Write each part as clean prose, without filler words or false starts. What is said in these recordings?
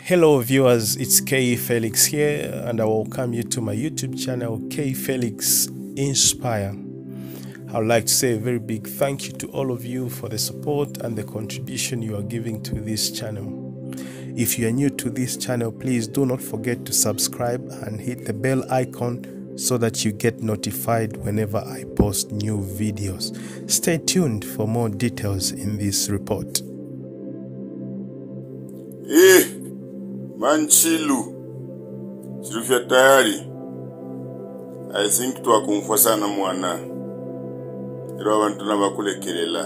Hello viewers, it's KAY Felix here and I welcome you to my YouTube channel KAY Felix Inspire. I would like to say a very big thank you to all of you for the support and the contribution you are giving to this channel. If you are new to this channel, please do not forget to subscribe and hit the bell icon so that you get notified whenever I post new videos. Stay tuned for more details in this report. Chilufya Tayali. I think to akumfasa na mwana. Ero abantu nabakulekerera.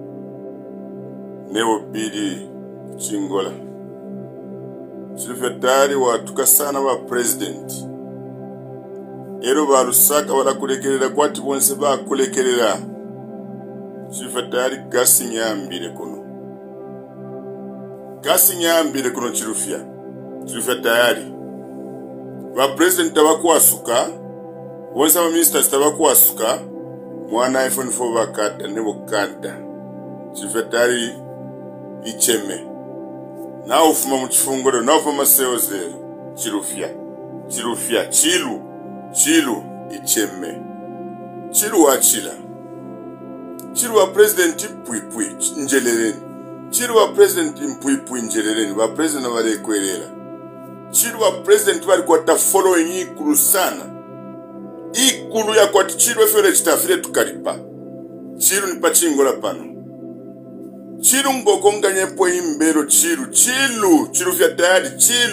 Nebo bidi Chingola. Chilufya Tayali watuka sana ba president. Ero barusaka barakulekerera kwati bonse bakulekerera. Chilufya Tayali gasi nyambire kuno. Gasi nyambire kuno Chilufya Tayali. Ba president tabakwasuka, bonse ba ministers tabakwasuka, mwana iPhone 4 bakada nebo kanda. Chilufya Tayali icheme. Na ufuma mu kifunguro, na ufuma sales Chilufya, Chilu icheme. Chilu wachila. Chilu wa president mpwipwi njelereni. Chilu wa president mpwipwi njelereni, ba president wale kwerera. Chilu wa president wali kwa ta following ikulu sana. Ikulu ya kwa Chilu efere chitafire tukaripa. Chilu nipa Chingola pano. Chilu ngokonga nyepo imbero Chilufya Tayali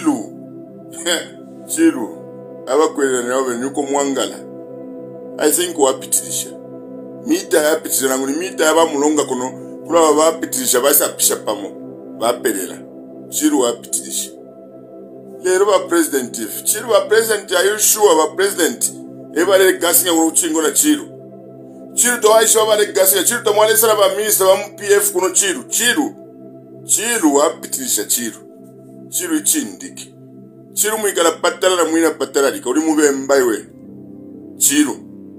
Chilu. Aba kwerera nawe nyuko mwangala. I think wapitilisha. Mita yapitilisha nguni mita yaba mulonga kono kula wapitilisha basa pisha pamo. Baperera. Chilu wapitilisha. Lero ba president if Chilu wa president, are you sure ba president ebale gasi nguru Chingola Chilu to aisha bale gasi Chilu to mwale sala ba minister ba MPF kuno Chilu wapitilisha Chilu ichindiki. Chilu mwikala patala na mwina patala dika uli mube mbaiwe. Chilu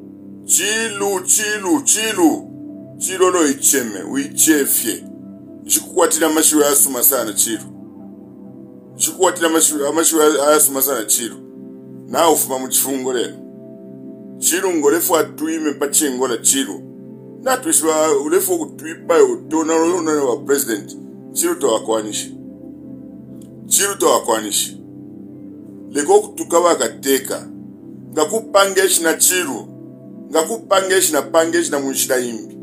no icheme uichefye. Chikukwatila mashiwe asuma sana Chilu. Chikukwatila mashiwe asuma sana Chilu. Na ufuma mchifungo leno. Chilu ngolefu atuime pa Chingola Chilu. Na tuishwa ulefu kutuipa utona wa president. Chilu to wakwanishi. Leko kutukawa kateka. Ngakupangeshi na Chilu. Ngakupangeshi na mwishida imbi.